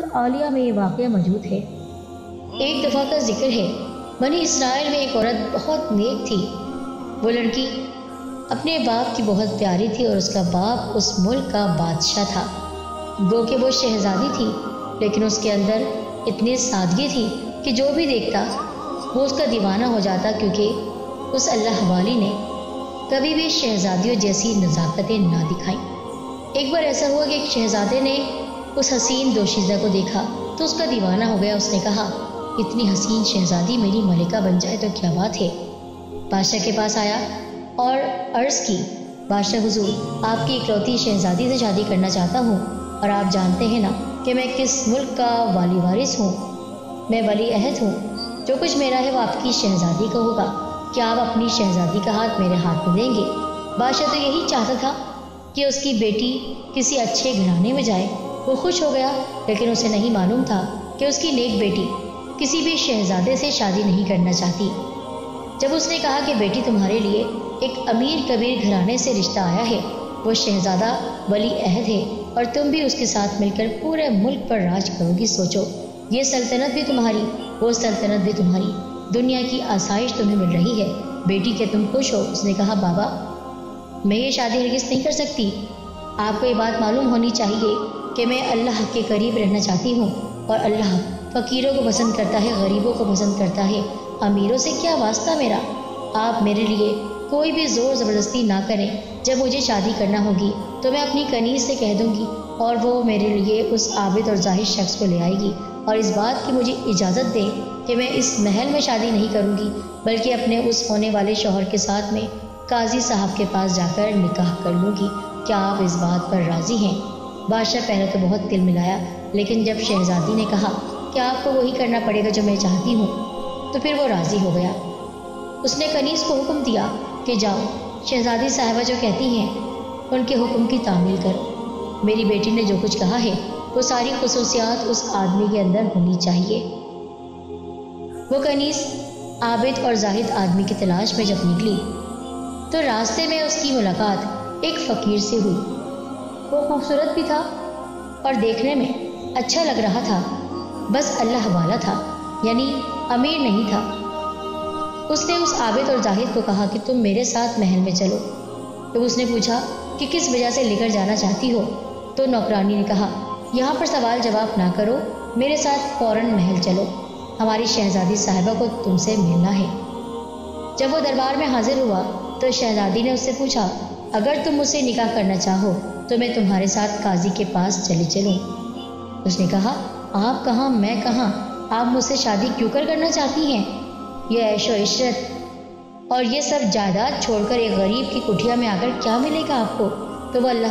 العالیہ میں یہ واقعہ موجود ہے۔ ایک دفعہ کا ذکر ہے، بنی اسرائیل میں ایک عورت بہت نیک تھی۔ وہ لڑکی اپنے باپ کی بہت پیاری تھی اور اس کا باپ اس ملک کا بادشاہ تھا۔ گو کہ وہ شہزادی تھی، لیکن اس کے اندر اتنی سادگی تھی کہ جو بھی دیکھتا وہ اس کا دیوانہ ہو جاتا، کیونکہ اس اللہ والی نے کبھی بھی شہزادیوں جیسی نزاکتیں نہ دکھائیں۔ ایک بار ایسا ہوا کہ ایک شہزادے نے اس حسین دوشیزہ کو دیکھا تو اس کا دیوانہ ہو گیا۔ اس نے کہا، اتنی حسین شہزادی میری ملکہ بن جائے تو کیا بات ہے۔ بادشاہ کے پاس آیا اور عرض کی، بادشاہ حضور، آپ کی اکلوتی شہزادی سے شادی کرنا چاہتا ہوں، اور آپ جانتے ہیں نا کہ میں کس ملک کا والی وارث ہوں۔ میں ولی عہد ہوں، جو کچھ میرا ہے وہ آپ کی شہزادی کا ہوگا۔ کیا آپ اپنی شہزادی کا ہاتھ میرے ہاتھ میں دیں گے؟ بادشاہ تو یہی چاہتا تھا کہ اس کی بیٹی کسی اچھے گھرانے میں جائے۔ وہ خوش ہو گیا، لیکن اسے نہیں معلوم تھا کہ اس کی نیک بیٹی کسی بھی شہزادے سے شادی نہیں کرنا چاہتی۔ جب اس نے کہا کہ بیٹی تمہارے لیے ایک امیر کبیر گھرانے سے رشتہ آیا ہے، وہ شہزادہ ولی عہد ہے اور تم بھی اس کے ساتھ مل کر پورے ملک پر راج کرو گی، سوچو، یہ سلطنت بھی تمہاری، وہ سلطنت بھی تمہاری، دنیا کی آسائش تمہیں مل رہی ہے۔ بیٹی کہ تم خوش ہو؟ اس نے کہا، بابا میں یہ شادی ہرگز نہیں کر سکتی۔ آپ کو یہ بات معلوم ہونی چاہیے کہ میں اللہ کے قریب رہنا چاہتی ہوں، اور اللہ فقیروں کو پسند کرتا ہے، غریبوں کو پسند کرتا ہے، امیروں سے کیا واسطہ میرا۔ آپ میرے لیے کوئی بھی زور زبردستی نہ کریں۔ جب مجھے شادی کرنا ہوگی تو میں اپنی کنیز سے کہہ دوں گی اور وہ میرے لیے اس عابد اور زاہد شخص کو لے آئے گی، اور اس بات کی مجھے اجازت دیں کہ میں اس محل میں شادی نہیں کروں گی، بلکہ اپنے اس ہونے والے شوہر کے ساتھ میں قاضی صاحب کے پاس جا کر نکاح کر لوں گی۔ کیا آپ اس بات پر راضی ہیں؟ بادشاہ پہلے تو بہت دل ملایا، لیکن جب شہزادی نے کہا کہ آپ کو وہی کرنا پڑے گا جو میں چاہتی ہوں، تو پھر وہ راضی ہو گیا۔ اس نے کنیز کو حکم دیا کہ جاؤ، شہزادی صاحبہ جو کہتی ہیں ان کے حکم کی تعمیل کرو۔ میری بیٹی نے جو کچھ کہا ہے وہ ساری خصوصیات اس آدمی کے اندر ہونی چاہیے۔ وہ کنیز عابد اور زاہد آدمی کی تلاش میں جب نکلی تو راستے میں اس کی ملاقات ایک فقیر سے ہوئی۔ وہ خوبصورت بھی تھا اور دیکھنے میں اچھا لگ رہا تھا، بس اللہ والا تھا، یعنی امیر نہیں تھا۔ اس نے اس عابد اور زاہد کو کہا کہ تم میرے ساتھ محل میں چلو۔ جب اس نے پوچھا کہ کس وجہ سے لے کر جانا چاہتی ہو، تو نوکرانی نے کہا، یہاں پر سوال جواب نہ کرو، میرے ساتھ فوراً محل چلو، ہماری شہزادی صاحبہ کو تم سے ملنا ہے۔ جب وہ دربار میں حاضر ہوا تو شہزادی نے اس سے پوچھا، اگر تم مجھ سے نکاح کرنا چاہو تو میں تمہارے ساتھ قاضی کے پاس چلی چلوں۔ اس نے کہا، آپ کہاں میں کہاں، آپ مجھ سے شادی کیوں کرنا چاہتی ہیں؟ یہ عیش و عشرت اور یہ سب جائیداد چھوڑ کر ایک غریب کی کٹھیا میں آ کر کیا ملے گا آپ کو؟ تو وہ اللہ